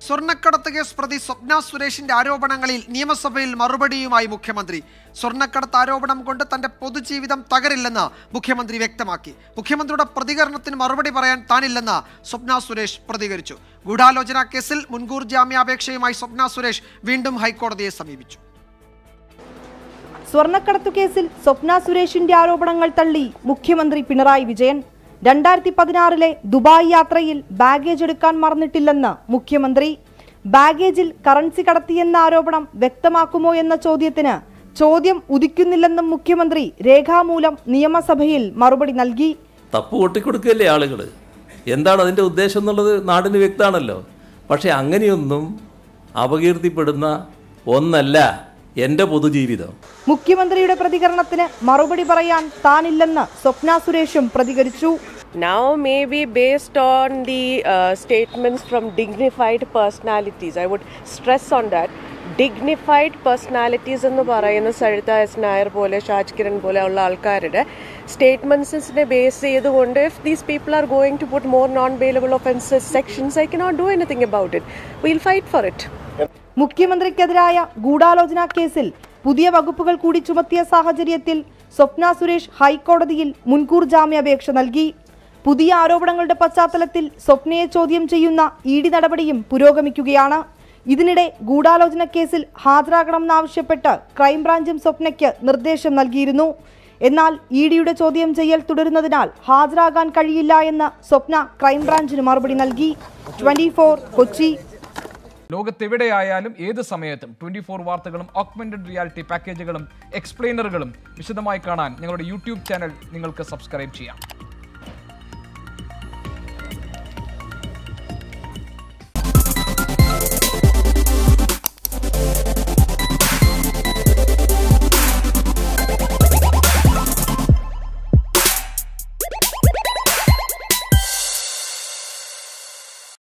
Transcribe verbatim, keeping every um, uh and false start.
സ്വർണ്ണക്കടത്ത് കേസ് പ്രതി സ്വപ്ന സുരേഷിന്റെ ആരോപണങ്ങളിൽ നിയമസഭയിൽ മറുപടിയുമായി മുഖ്യമന്ത്രി. സ്വർണ്ണക്കടത്ത് ആരോപണം കൊണ്ട് തന്റെ പൊതുജീവിതം തകരില്ലെന്ന് മുഖ്യമന്ത്രി വ്യക്തമാക്കി. മുഖ്യമന്ത്രിയുടെ പ്രതികരണത്തിന് മറുപടി പറയാൻ താനില്ലെന്ന് സ്വപ്ന സുരേഷ് പ്രതികരിച്ചു. ഗൂഢാലോചന കേസിൽ മുൻകൂർ ജാമ്യാപേക്ഷയുമായി സ്വപ്ന സുരേഷ് വീണ്ടും ഹൈക്കോടതിയെ സമീപിച്ചു. സ്വർണ്ണക്കടത്തു കേസിൽ സ്വപ്ന സുരേഷിന്റെ ആരോപണങ്ങൾ തള്ളി മുഖ്യമന്ത്രി പിണറായി വിജയൻ. രണ്ടായിരത്തി പതിനാറിലെ ദുബായ് യാത്രയിൽ ബാഗേജ് എടുക്കാൻ മറന്നിട്ടില്ലെന്ന് മുഖ്യമന്ത്രി. ബാഗേജിൽ കറൻസി കടത്തിയെന്ന ആരോപണം വ്യക്തമാക്കുമോ എന്ന ചോദ്യത്തിന് ചോദ്യം ഉദിക്കുന്നില്ലെന്നും മുഖ്യമന്ത്രി രേഖാമൂലം നിയമസഭയിൽ മറുപടി നൽകി. തപ്പ് കൊട്ടിക്കൊടുക്കുകയല്ലേ ആളുകൾ, എന്താണ് അതിൻ്റെ ഉദ്ദേശം എന്നുള്ളത് നാടിന് വ്യക്തമാണല്ലോ. പക്ഷെ അങ്ങനെയൊന്നും അപകീർത്തിപ്പെടുന്ന ഒന്നല്ല എൻ്റെ പൊതുജീവിതം. മുഖ്യമന്ത്രിയുടെ പ്രതികരണത്തിന് മറുപടി പറയാൻ താനില്ലെന്ന് സ്വപ്ന സുരേഷും പ്രതികരിച്ചു. Now maybe based on the uh, statements from dignified personalities, I would stress on that. Dignified personalities എന്ന് പറയുന്ന സരിത എസ് നായർ പോലെ ഷാജ് കിരൺ പോലെ ഉള്ള ആൾക്കാരുടെ സ്റ്റേറ്റ്മെന്റ്സിനെ ബേസ് ചെയ്തുകൊണ്ട് if these people are going to put more non-bailable offences sections, I cannot do anything about it. We'll fight for it. മുഖ്യമന്ത്രിക്കെതിരായ ഗൂഢാലോചന കേസിൽ പുതിയ വകുപ്പുകൾ കൂടി ചുമത്തിയ സാഹചര്യത്തിൽ സ്വപ്ന സുരേഷ് ഹൈക്കോടതിയിൽ മുൻകൂർ ജാമ്യാപേക്ഷ നൽകി. പുതിയ ആരോപണങ്ങളുടെ പശ്ചാത്തലത്തിൽ സ്വപ്നയെ ചോദ്യം ചെയ്യുന്ന ഇ ഡി നടപടിയും പുരോഗമിക്കുകയാണ്. ഇതിനിടെ ഗൂഢാലോചന കേസിൽ ഹാജരാകണമെന്നാവശ്യപ്പെട്ട് ക്രൈംബ്രാഞ്ചും സ്വപ്നയ്ക്ക് നിർദ്ദേശം നൽകിയിരുന്നു. എന്നാൽ ഇ ഡിയുടെ ചോദ്യം ചെയ്യൽ തുടരുന്നതിനാൽ ഹാജരാകാൻ കഴിയില്ല എന്ന് സ്വപ്ന ക്രൈംബ്രാഞ്ചിന് മറുപടി നൽകി. Twenty four Kochi. ലോകത്തെവിടെയായാലും ഏത് സമയത്തും ട്വന്റി ഫോർ വാർത്തകളും ഓഗ്മെന്റഡ് റിയാലിറ്റി പാക്കേജുകളും എക്സ്പ്ലെയിനറുകളും വിശദമായി കാണാൻ ഞങ്ങളുടെ യൂട്യൂബ് ചാനൽ നിങ്ങൾക്ക് സബ്സ്ക്രൈബ് ചെയ്യാം.